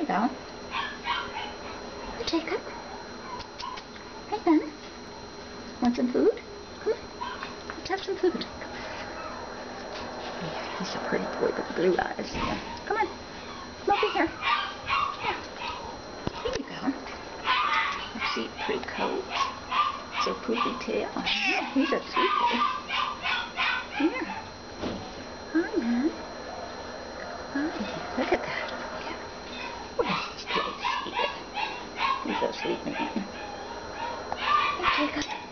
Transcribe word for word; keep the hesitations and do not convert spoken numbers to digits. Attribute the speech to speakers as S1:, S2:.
S1: you go. Hi, Jacob. Hey, Ben. Want some food? Come on. Let's have some food. Yeah, he's a pretty boy with the blue eyes. Yeah. Come on. Come over here. Yeah. Here you go. Let's see, pretty coat. So poofy tail. Yeah, he's a sweet boy. Yeah. Hi, man. Hi. Look at that. Yeah. Where's this place? Yeah. He's a sweet man. Hey, Jacob.